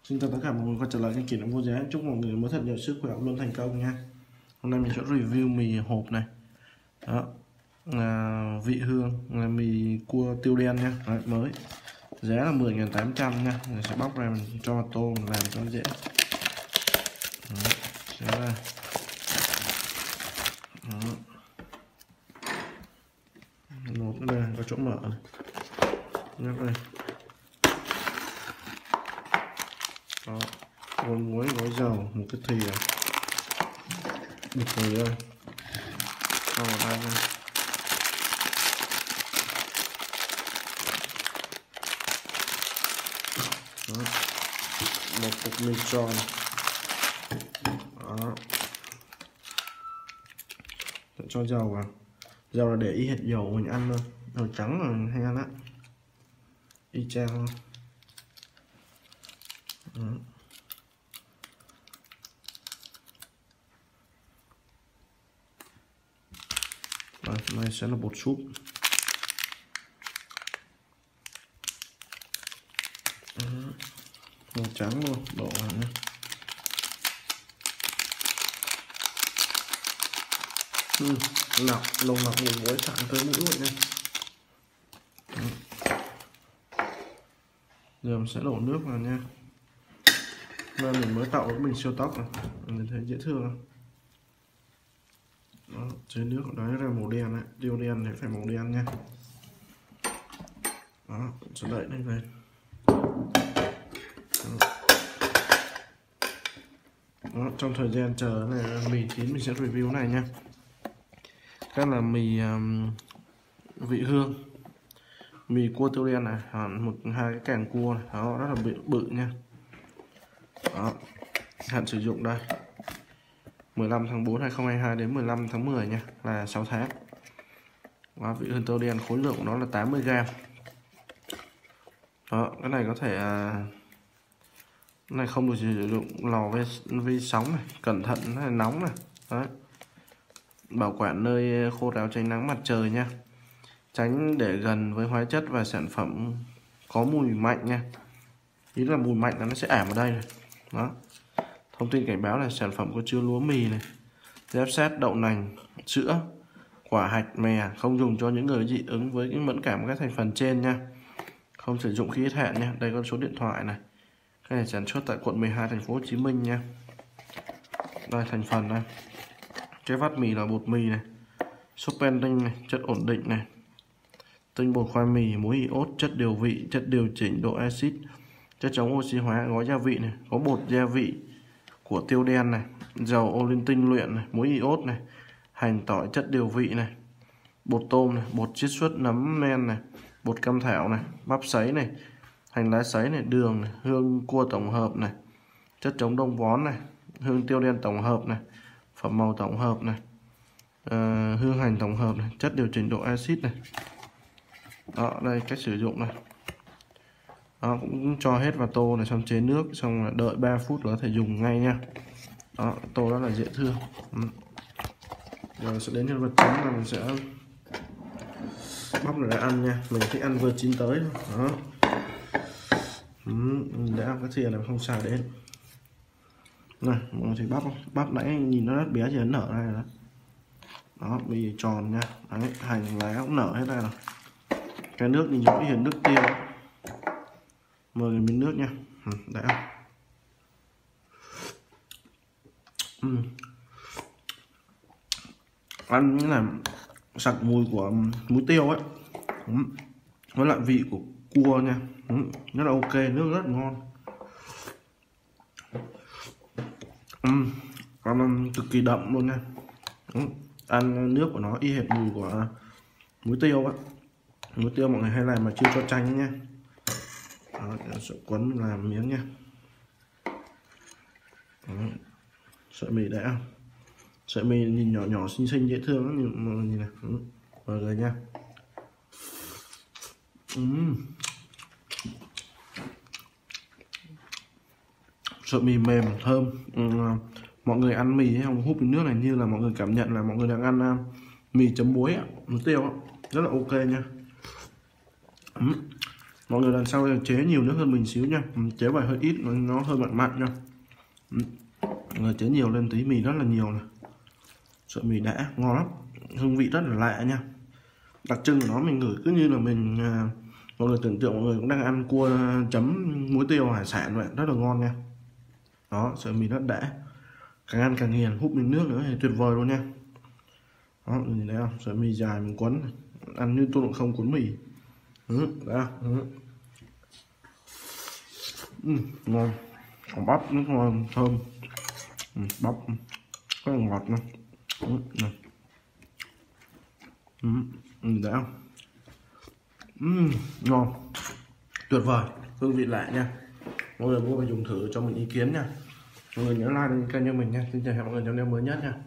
Xin chào tất cả mọi người quay trở lại kênh Kỷ Niệm Vô Giá. Chúc mọi người mới thật nhiều sức khỏe luôn thành công nha. Hôm nay mình sẽ review mì hộp này. Đó là vị hương là mì cua tiêu đen nha. Đấy, mới giá là 10.800 nha. Mình sẽ bóc ra mình cho vào tô mình làm cho dễ. Đó, sẽ là một cái đây có chỗ mở này. Nhắc đây. Đó, gói muối, gói dầu, một cái thìa bịt vào đây, cho vào đây nha. Đó, một cục mì tròn. Đó, cho dầu vào. Dầu là để y hệt dầu mình ăn thôi, dầu trắng là mình hay ăn á, y chang thôi. Đây, này sẽ là bột súp. Màu trắng luôn, đổ vào nhé. Lọc, lồng lọc mùi muối thẳng tới mũi vậy nha. Giờ mình sẽ đổ nước vào nha. Nên mình mới tạo cái bình siêu tốc này, mình thấy dễ thương không? Đó, dưới nước đấy là màu đen đấy, tiêu đen thì phải màu đen nha. Đó, sẽ đậy đây lên. Đó, trong thời gian chờ này mì chín mình sẽ review này nha. Cái là mì vị hương, mì cua tiêu đen này, hai cái càng cua này, đó rất là bự nha. Đó, hạn sử dụng đây 15 tháng 4 2022 đến 15 tháng 10 nha, là 6 tháng. Và vị hương tiêu đen khối lượng của nó là 80g. Đó, cái này có thể cái này không được sử dụng lò vi sóng này, cẩn thận nó là nóng này. Đấy, bảo quản nơi khô ráo tránh nắng mặt trời nha, tránh để gần với hóa chất và sản phẩm có mùi mạnh nha. Ý là mùi mạnh là nó sẽ ảm ở đây này. Đó, thông tin cảnh báo là sản phẩm có chứa lúa mì này, giáp sát, đậu nành, sữa, quả hạch, mè, không dùng cho những người dị ứng với những mẫn cảm các thành phần trên nha. Không sử dụng khi hết hạn nha. Đây có số điện thoại này. Cái này sản xuất tại quận 12 thành phố Hồ Chí Minh nha. Đây thành phần này. Cái vắt mì là bột mì này, Sopending này, chất ổn định này, tinh bột khoai mì, muối iốt, chất điều vị, chất điều chỉnh độ axit, chất chống oxy hóa, gói gia vị này, có bột gia vị của tiêu đen này, dầu ô linh tinh luyện này, muối iốt này, hành tỏi, chất điều vị này, bột tôm này, bột chiết xuất nấm men này, bột cam thảo này, bắp sấy này, hành lá sấy này, đường này, hương cua tổng hợp này, chất chống đông vón này, hương tiêu đen tổng hợp này, phẩm màu tổng hợp này, hương hành tổng hợp này, chất điều chỉnh độ axit này. Đó, đây cách sử dụng này. Đó, cũng cho hết vào tô này, xong chế nước, xong là đợi 3 phút là có thể dùng ngay nha. Đó, tô rất là dễ thương. Rồi sẽ đến nhân vật chính là mình sẽ bóc để ăn nha. Mình thích ăn vừa chín tới thôi. Đó, để ăn cái thìa này không xài đến. Này, mọi người thấy bắp không? Bắp nãy nhìn nó rất bé chỉ nở đây rồi đó. Đó, mì tròn nha. Đấy, hành lá cũng nở hết đây rồi. Cái nước nhìn giống như nước tiêu. Mời cái miếng nước nha. Để ăn như là sặc mùi của muối tiêu ấy, với lại vị của cua nha, rất là ok, nước rất ngon, ăn cực kỳ đậm luôn nha. Ăn nước của nó y hệt mùi của muối tiêu á. Muối tiêu mọi người hay làm mà chưa cho chanh nha. Đó, sẽ quấn làm miếng nha. Đó, sợi mì đã, sợi mì nhìn nhỏ nhỏ xinh xinh dễ thương lắm, nhưng mà nhìn này, mọi người nha. Sợi mì mềm thơm. Mọi người ăn mì không húp cái nước này như là mọi người cảm nhận là mọi người đang ăn mì chấm muối muối tiêu, rất là ok nha. Mọi người lần sau chế nhiều nước hơn mình xíu nha, chế vào hơi ít nó hơi mặn mặn nha. Mọi người chế nhiều lên tí, mì rất là nhiều này, sợi mì đã ngon lắm, hương vị rất là lạ nha. Đặc trưng của nó mình ngửi cứ như là mình mọi người tưởng tượng mọi người cũng đang ăn cua chấm muối tiêu hải sản vậy, rất là ngon nha. Đó, sợi mì rất đã, càng ăn càng nghiền, húp miếng nước nữa thì tuyệt vời luôn nha. Đó, nhìn thấy không, sợi mì dài mình quấn ăn như tôi cũng không cuốn mì. Đó. Ngon, còn bắp nó ngon thơm, bắp rất là ngọt nữa. Đấy không? Ngon, tuyệt vời, hương vị lạ nha. Mọi người mua và dùng thử cho mình ý kiến nha. Mọi người nhớ like kênh cho mình nha. Xin chào mọi người trong video mới nhất nha.